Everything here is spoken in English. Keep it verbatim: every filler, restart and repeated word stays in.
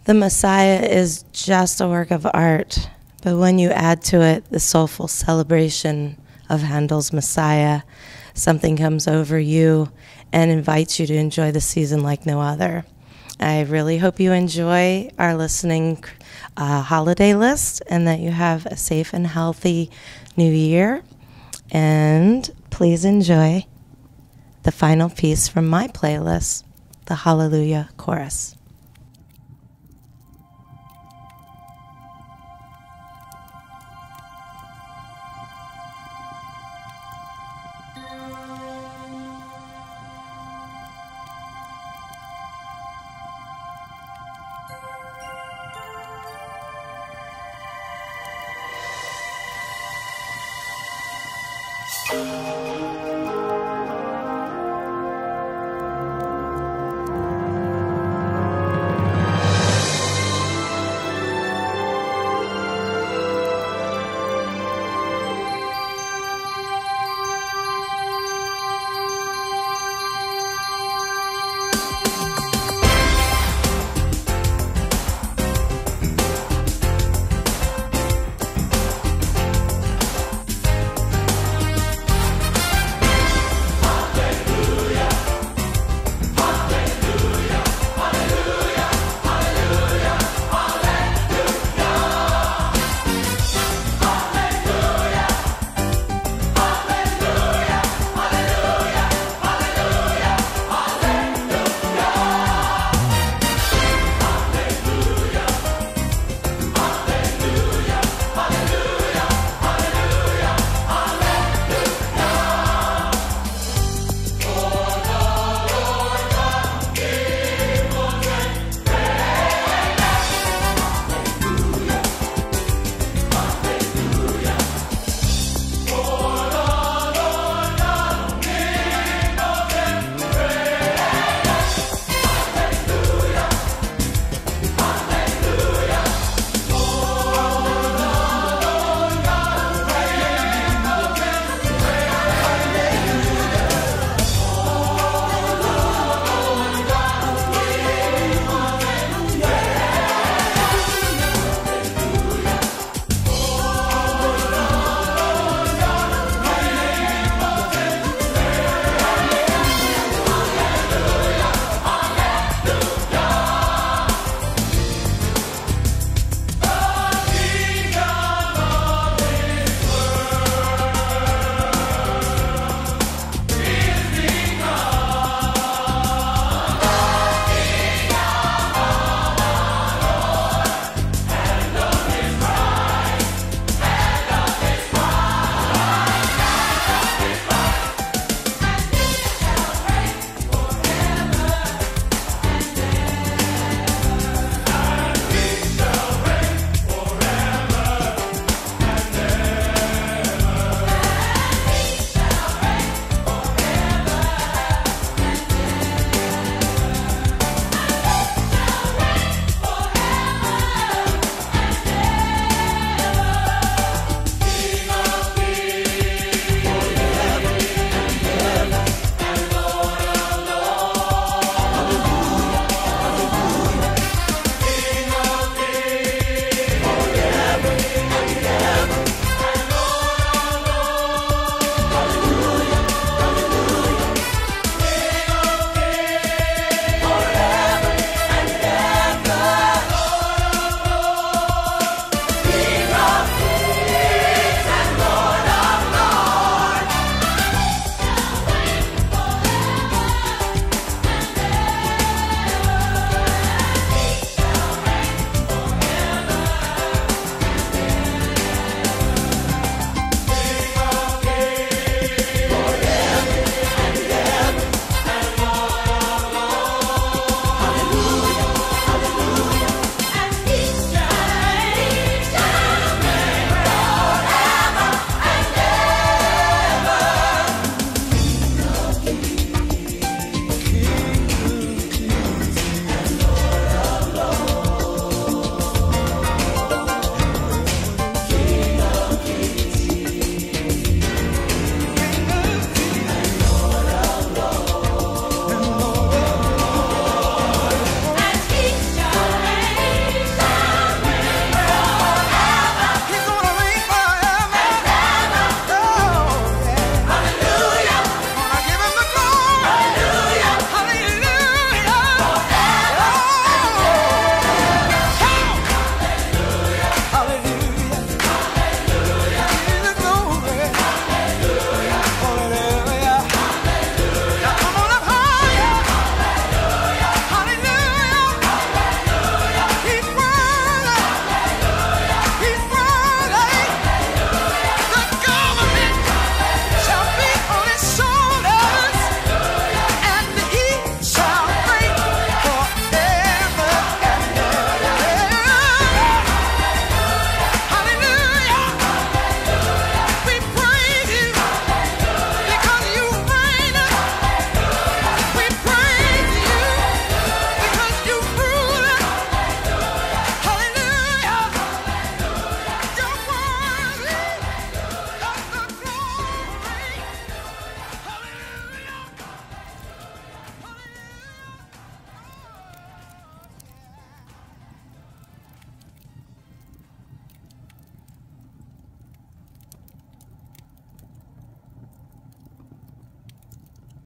The Messiah is just a work of art, but when you add to it the soulful celebration of Handel's Messiah, something comes over you and invites you to enjoy the season like no other. I really hope you enjoy our listening uh, holiday list and that you have a safe and healthy new year. And please enjoy the final piece from my playlist, the Hallelujah Chorus.